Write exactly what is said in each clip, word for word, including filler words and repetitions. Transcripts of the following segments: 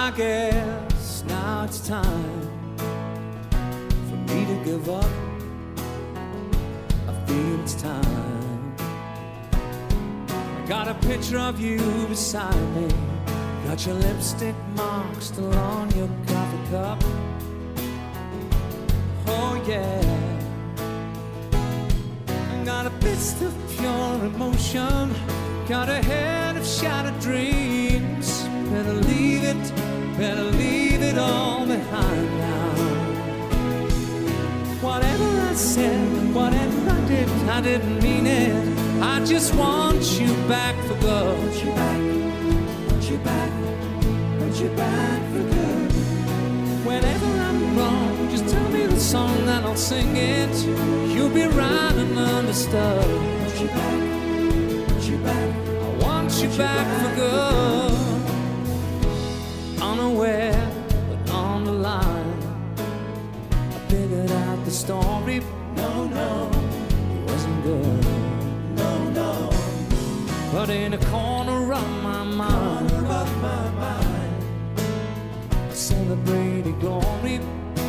I guess now it's time for me to give up. I feel it's time. I got a picture of you beside me. Got your lipstick mark still on your coffee cup. Oh yeah. Got a fist of pure emotion. Got a head of shattered dreams. Better leave it, better leave it all behind now. Whatever I said, whatever I did, I didn't mean it. I just want you back for good. Want you back, want you back, want you back for good. Whenever I'm wrong, just tell me the song and I'll sing it. You'll be right and understood. Want you back, want you back, I want you back for good. Unaware, but on the line, I figured out the story. No, no, it wasn't good. No, no. But in a corner of my mind, corner of my mind, I celebrated glory.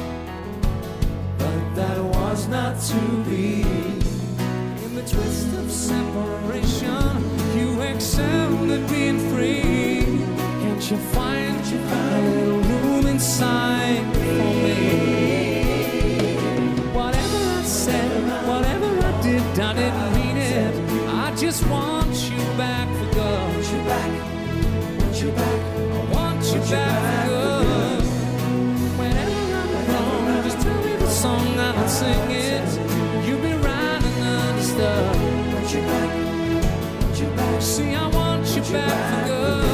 But that was not to be. In the twist of separation, you excelled at being free. Can't you find a little room inside for me? Whatever I said, whatever I did, I didn't mean it. I just want you back for good. Want you back, want you back, I want you back for good. Whenever I'm wrong, just tell me the song and I'll sing it. You'll be right and understood. Want you back, want you back. See, I want you back for good.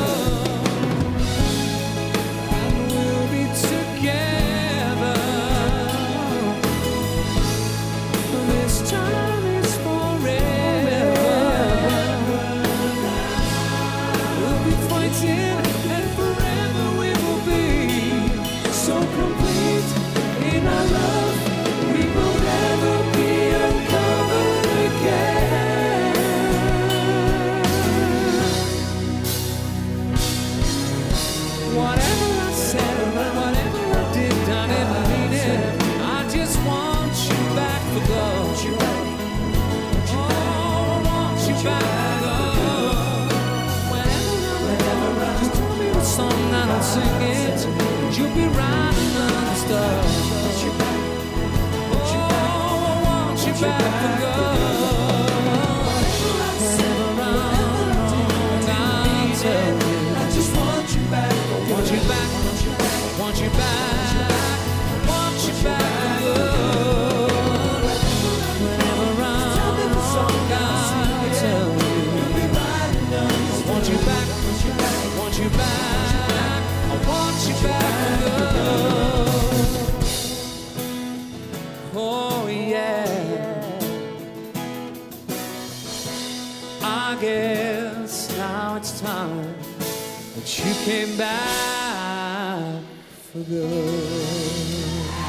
Sing it, you'll be right and understood. Want you back, want you back, oh, I want you back for good. Whenever I'm wrong, I'll tell you. I just want you back, want you back, want you back, want you back for good. Whenever I'm wrong, I'll tell you. You'll be right and understood. Want you back, want you back. Want you back for good. Oh yeah. I guess now it's time that you came back for good.